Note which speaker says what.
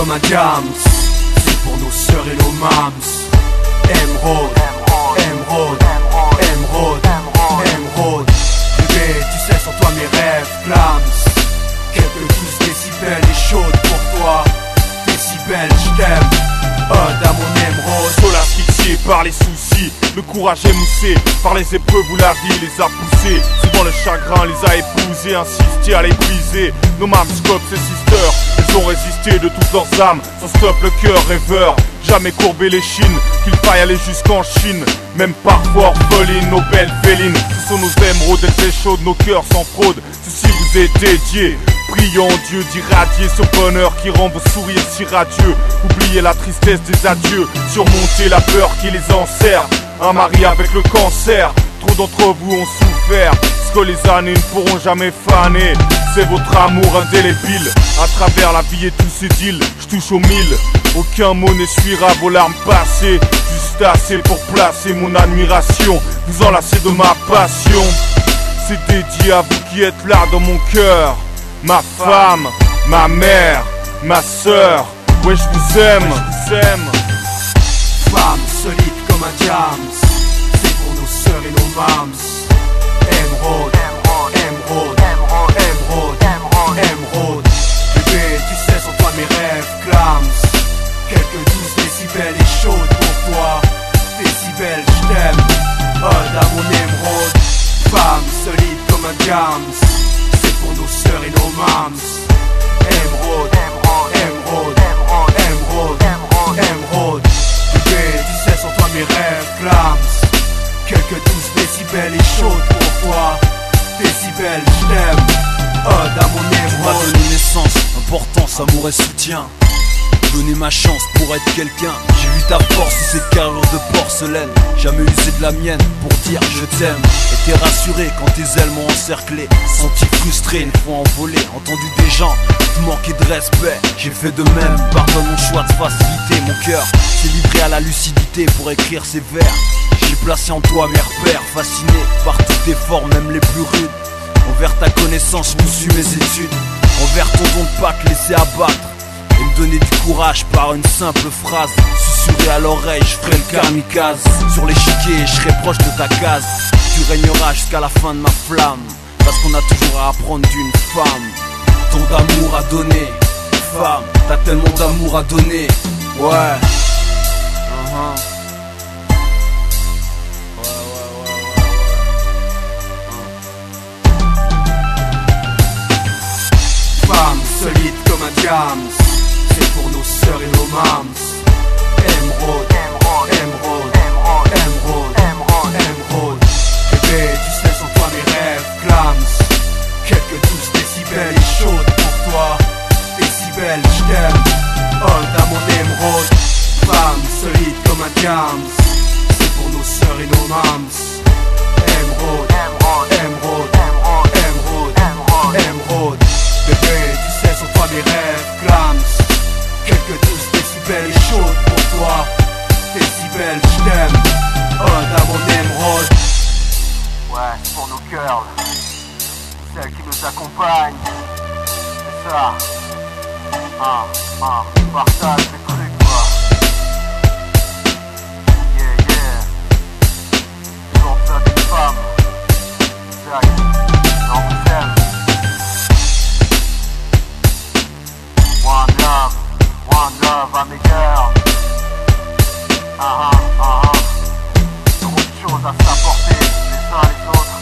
Speaker 1: comme un Jams. C'est pour nos sœurs et nos mams. Emerald, Emerald, Emerald, Emerald. Bébé, tu sais, sans toi mes rêves clament. Quelques 12 décibels et chaude pour toi. Décibels, je t'aime. Ode à mon Emerald.
Speaker 2: Sol asphyxié par les soucis, le courage émoussé par les épreuves où la vie les a poussés. Souvent le chagrin les a épousés, insisté à les briser. Nos mams, scopes et sisters, elles ont résisté de toutes leurs âmes. Sans stop le cœur rêveur, jamais courber les chines, qu'il faille aller jusqu'en Chine. Même parfois orphelines, nos belles félines. Ce sont nos émeraudes, elles échaudent nos cœurs sans fraude. Ceci vous est dédié. Prions Dieu d'irradier ce bonheur qui rend vos sourires si radieux. Oubliez la tristesse des adieux, surmonter la peur qui les enserre. Un mari avec le cancer, trop d'entre vous ont souffert. Ce que les années ne pourront jamais faner, c'est votre amour indélébile. À travers la vie et tous ces deals, je touche aux 1000. Aucun mot n'essuiera vos larmes passées, juste assez pour placer mon admiration. Vous enlacez de ma passion, c'est dédié à vous qui êtes là dans mon cœur. Ma femme, ma mère, ma sœur, ouais je vous aime,
Speaker 1: Femme solide comme un Jams, c'est pour nos sœurs et nos mams. Emerald, Emerald, Emerald, Emerald, Emerald. Bébé, tu sais, sans toi mes rêves clament. Quelques 12 décibels et chaude pour toi. Décibels, je t'aime. Ode à mon Emerald. Femme solide comme un Jams, pour nos sœurs et nos mams. Emerald, Emerald, Emerald, Emerald, Emerald. Bébé, tu sais, sans toi mes rêves clament. Quelques 12 décibels et chaude pour toi. Décibels, je t'aime. Ode à mon
Speaker 3: Tu m'as
Speaker 1: Emerald.
Speaker 3: donné naissance, importance, amour et soutien. Donner ma chance pour être quelqu'un. J'ai vu ta force sous cette carrure de porcelaine. Jamais usé de la mienne pour dire je t'aime. Été rassuré quand tes ailes m'ont encerclé. Senti frustré une fois envolé. Entendu des gens te manquer de respect. J'ai fait de même, pardonne mon choix de facilité. Mon cœur s'est livré à la lucidité pour écrire ces vers. J'ai placé en toi mes repères, fasciné par toutes tes formes, même les plus rudes. Envers ta connaissance, je poursuis mes études. Envers ton don de pas te laisser abattre et me donner du courage par une simple phrase. Susurrer à l'oreille, je ferai le kamikaze. Sur l'échiquier, je serai proche de ta case. Tu régneras jusqu'à la fin de ma flamme, parce qu'on a toujours à apprendre d'une femme. Tant d'amour à donner, femme, t'as tellement d'amour à donner. Ouais.
Speaker 1: Femme solide comme un Jams, c'est pour nos sœurs et nos mams. Emerald, Emerald, Emerald, Emerald, Emerald, Emerald. Bébé, tu sais, sans toi mes rêves clament. Quelques 12 décibels et chaude pour toi. Décibels, je t'aime. Ode à mon Emerald. Femme solide comme un Jams, c'est pour nos sœurs et nos mams. Emerald, Emerald, Emerald, Emerald, Emerald, Emerald. Bébé, tu sais, sans toi mes rêves clament. Quelques 12 décibels et chaude pour toi. Décibels, je t'aime. Ode à mon Emerald. Ouais, c'est pour nos cœurs, celles qui nous accompagnent. C'est ça. Partage les trucs, quoi. Yeah, yeah. Toujours ça des femmes. Exact. On vous aime. One love à mes cœurs. Trop de choses à s'apporter les uns les autres.